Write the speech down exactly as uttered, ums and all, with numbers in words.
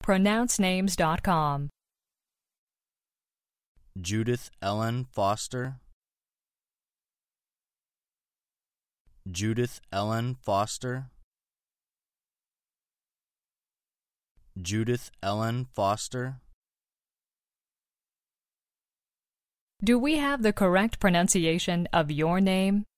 pronounce names dot com. Judith Ellen Foster. Judith Ellen Foster. Judith Ellen Foster. Do we have the correct pronunciation of your name?